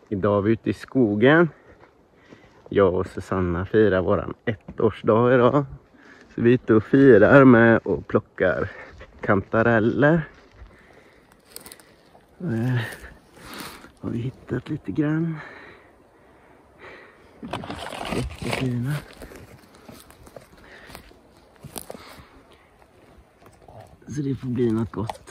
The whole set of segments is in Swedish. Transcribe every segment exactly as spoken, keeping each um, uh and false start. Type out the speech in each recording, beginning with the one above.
Idag är vi ute i skogen. Jag och Susanna firar våran ettårsdag idag. Så vi är ute och firar med och plockar kantareller. Eh, har vi hittat lite grann. Jättefina. Så det får bli något gott.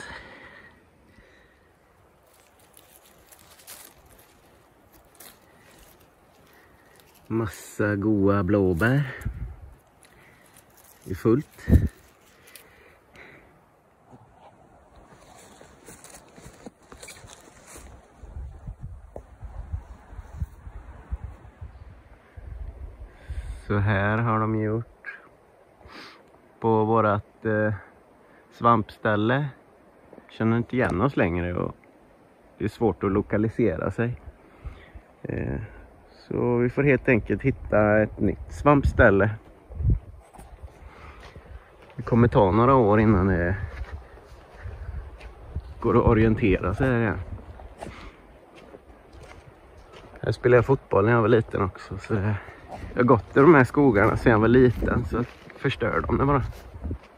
Massa goda blåbär. Det är fullt. Så här har de gjort på vårat eh, svampställe. Känner inte igen oss längre och det är svårt att lokalisera sig. Eh, så vi får helt enkelt hitta ett nytt svampställe. Det kommer ta några år innan det går att orientera sig här igen. Jag spelade fotboll när jag var liten också. Så jag har gått i de här skogarna sedan jag var liten, så förstör de det bara.